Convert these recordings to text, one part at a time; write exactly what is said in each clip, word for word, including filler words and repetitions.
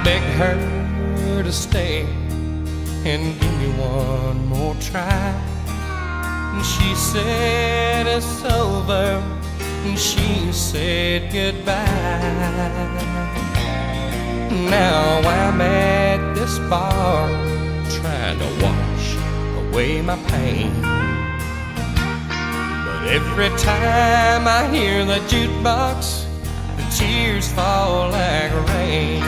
begged her to stay and give me one more try. And she said it's over, and she said goodbye. Now I'm at this bar trying to wash away my pain, but every time I hear the jukebox, the tears fall like rain.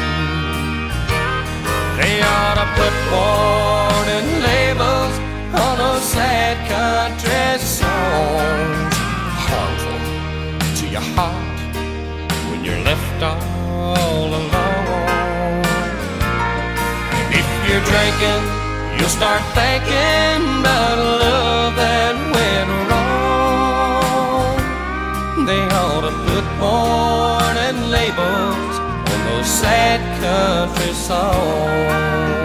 They ought to put warning labels on those sad country songs, harmful to your heart when you're left all alone. And if you're drinking, you'll start thinking about love that went wrong. They ought to put warning labels on those sad country songs.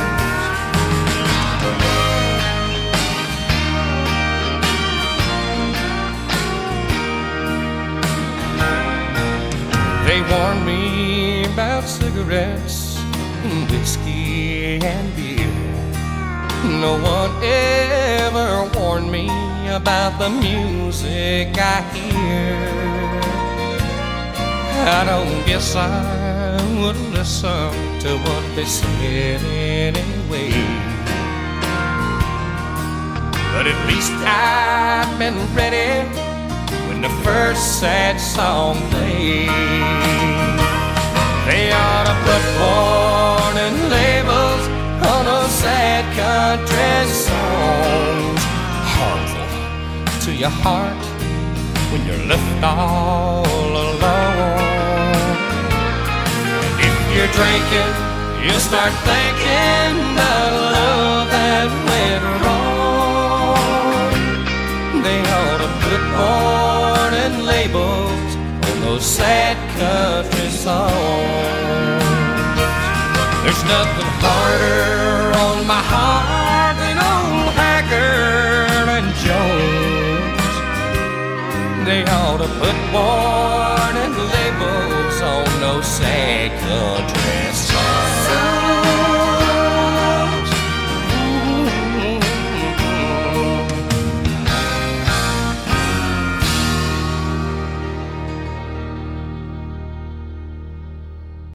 They warned me about cigarettes, whiskey and beer. No one ever warned me about the music I hear. I don't guess I would listen to what they said anyway, but at least I've been ready when the first sad song played. They ought to put warning labels on those sad country songs, harmful to your heart when you're left all alone. If you're drinking, you'll start thinking about love that went wrong. They ought to put warning labels on those sad country songs. There's nothing harder on my heart than old Haggard and Jones. They ought to put warning labels on those sad country